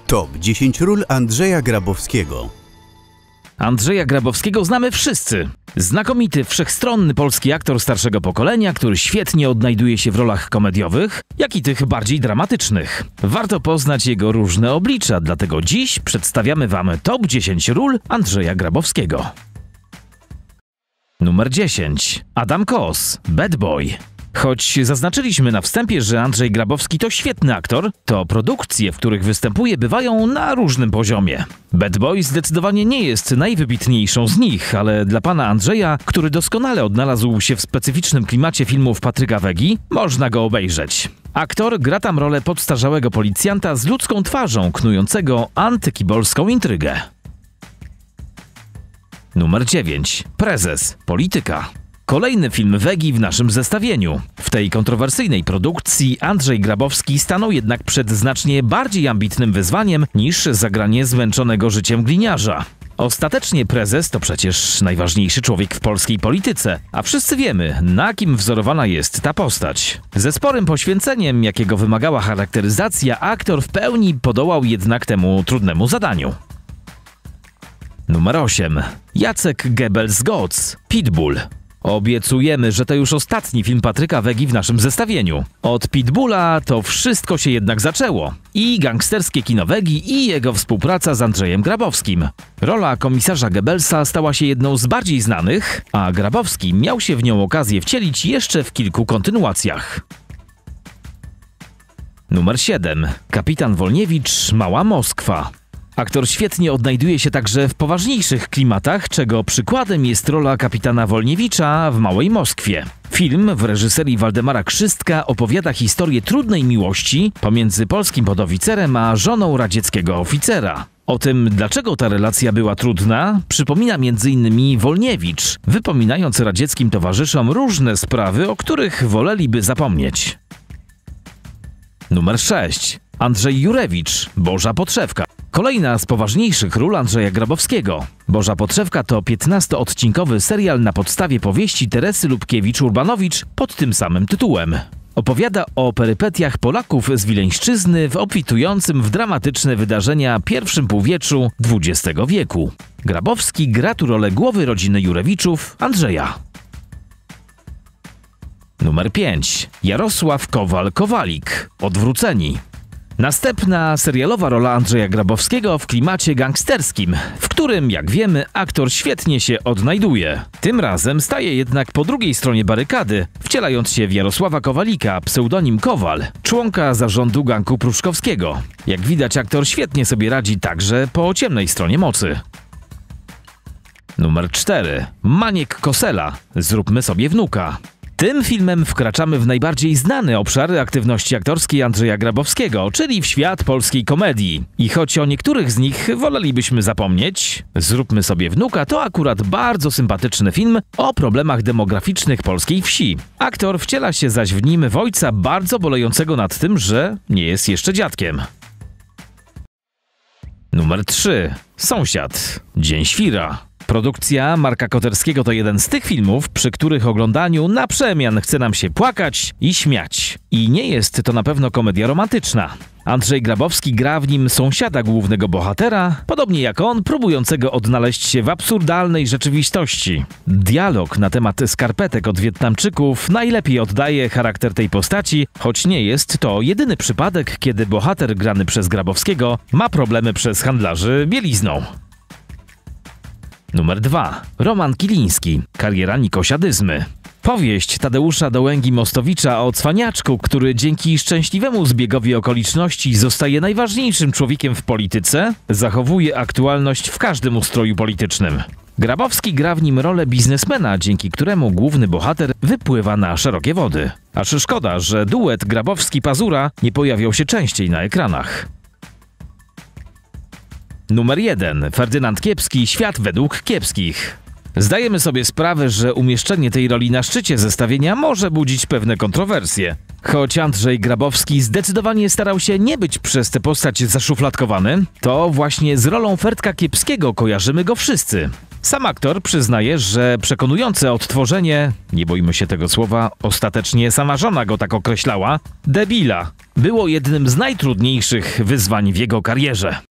Top 10 ról Andrzeja Grabowskiego. Andrzeja Grabowskiego znamy wszyscy. Znakomity, wszechstronny polski aktor starszego pokolenia, który świetnie odnajduje się w rolach komediowych, jak i tych bardziej dramatycznych. Warto poznać jego różne oblicza, dlatego dziś przedstawiamy Wam top 10 ról Andrzeja Grabowskiego. Numer 10. Adam Kos, Bad Boy. Choć zaznaczyliśmy na wstępie, że Andrzej Grabowski to świetny aktor, to produkcje, w których występuje, bywają na różnym poziomie. Bad Boy zdecydowanie nie jest najwybitniejszą z nich, ale dla pana Andrzeja, który doskonale odnalazł się w specyficznym klimacie filmów Patryka Wegi, można go obejrzeć. Aktor gra tam rolę podstarzałego policjanta z ludzką twarzą, knującego antykibolską intrygę. Numer 9. Prezes. Polityka. Kolejny film Wegi w naszym zestawieniu. W tej kontrowersyjnej produkcji Andrzej Grabowski stanął jednak przed znacznie bardziej ambitnym wyzwaniem niż zagranie zmęczonego życiem gliniarza. Ostatecznie prezes to przecież najważniejszy człowiek w polskiej polityce, a wszyscy wiemy, na kim wzorowana jest ta postać. Ze sporym poświęceniem, jakiego wymagała charakteryzacja, aktor w pełni podołał jednak temu trudnemu zadaniu. Numer 8. Jacek Goebbels-Gotz, Pitbull. Obiecujemy, że to już ostatni film Patryka Wegi w naszym zestawieniu. Od Pitbulla to wszystko się jednak zaczęło. I gangsterskie kino Wegi, i jego współpraca z Andrzejem Grabowskim. Rola komisarza Goebbelsa stała się jedną z bardziej znanych, a Grabowski miał się w nią okazję wcielić jeszcze w kilku kontynuacjach. Numer 7. Kapitan Wolniewicz, Mała Moskwa. Aktor świetnie odnajduje się także w poważniejszych klimatach, czego przykładem jest rola kapitana Wolniewicza w Małej Moskwie. Film w reżyserii Waldemara Krzystka opowiada historię trudnej miłości pomiędzy polskim podoficerem a żoną radzieckiego oficera. O tym, dlaczego ta relacja była trudna, przypomina m.in. Wolniewicz, wypominając radzieckim towarzyszom różne sprawy, o których woleliby zapomnieć. Numer 6. Andrzej Jurewicz, Boża Podszewka. Kolejna z poważniejszych ról Andrzeja Grabowskiego. Boża Podszewka to 15-odcinkowy serial na podstawie powieści Teresy Lubkiewicz-Urbanowicz pod tym samym tytułem. Opowiada o perypetiach Polaków z Wileńszczyzny w obfitującym w dramatyczne wydarzenia pierwszym półwieczu XX wieku. Grabowski gra tu rolę głowy rodziny Jurewiczów, Andrzeja. Numer 5. Jarosław Kowal-Kowalik, Odwróceni. Następna serialowa rola Andrzeja Grabowskiego w klimacie gangsterskim, w którym, jak wiemy, aktor świetnie się odnajduje. Tym razem staje jednak po drugiej stronie barykady, wcielając się w Jarosława Kowalika, pseudonim Kowal, członka zarządu ganku pruszkowskiego. Jak widać, aktor świetnie sobie radzi także po ciemnej stronie mocy. Numer 4. Maniek Kosela, Zróbmy sobie wnuka. Tym filmem wkraczamy w najbardziej znane obszary aktywności aktorskiej Andrzeja Grabowskiego, czyli w świat polskiej komedii. I choć o niektórych z nich wolelibyśmy zapomnieć, Zróbmy sobie wnuka to akurat bardzo sympatyczny film o problemach demograficznych polskiej wsi. Aktor wciela się zaś w nim w ojca bardzo bolejącego nad tym, że nie jest jeszcze dziadkiem. Numer 3. Sąsiad, Dzień Świra. Produkcja Marka Koterskiego to jeden z tych filmów, przy których oglądaniu na przemian chce nam się płakać i śmiać. I nie jest to na pewno komedia romantyczna. Andrzej Grabowski gra w nim sąsiada głównego bohatera, podobnie jak on, próbującego odnaleźć się w absurdalnej rzeczywistości. Dialog na temat skarpetek od Wietnamczyków najlepiej oddaje charakter tej postaci, choć nie jest to jedyny przypadek, kiedy bohater grany przez Grabowskiego ma problemy przez handlarzy bielizną. Numer 2. Roman Kiliński, Kariera Nikosiadyzmy. Powieść Tadeusza Dołęgi-Mostowicza o cwaniaczku, który dzięki szczęśliwemu zbiegowi okoliczności zostaje najważniejszym człowiekiem w polityce, zachowuje aktualność w każdym ustroju politycznym. Grabowski gra w nim rolę biznesmena, dzięki któremu główny bohater wypływa na szerokie wody. Aż szkoda, że duet Grabowski-Pazura nie pojawiał się częściej na ekranach. Numer 1. Ferdynand Kiepski, Świat według kiepskich. Zdajemy sobie sprawę, że umieszczenie tej roli na szczycie zestawienia może budzić pewne kontrowersje. Choć Andrzej Grabowski zdecydowanie starał się nie być przez tę postać zaszufladkowany, to właśnie z rolą Ferdka Kiepskiego kojarzymy go wszyscy. Sam aktor przyznaje, że przekonujące odtworzenie, nie boimy się tego słowa, ostatecznie sama żona go tak określała, debila, było jednym z najtrudniejszych wyzwań w jego karierze.